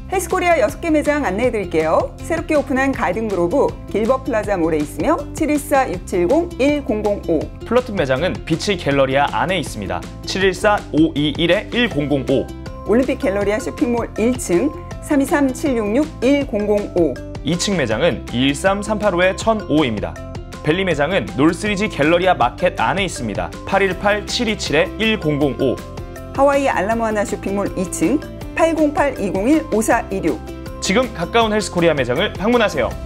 헬스코리아 6개 매장 안내해드릴게요. 새롭게 오픈한 가든그로브 길버플라자몰에 있으며 714-670-1005 플러튼 매장은 비치 갤러리아 안에 있습니다. 714-521-1005 올림픽 갤러리아 쇼핑몰 1층 323-766-1005 2층 매장은 213-385-1005입니다. 벨리 매장은 놀스리지 갤러리아 마켓 안에 있습니다. 818-727-1005 하와이 알라모아나 쇼핑몰 2층 808-201-5426 지금 가까운 헬스코리아 매장을 방문하세요.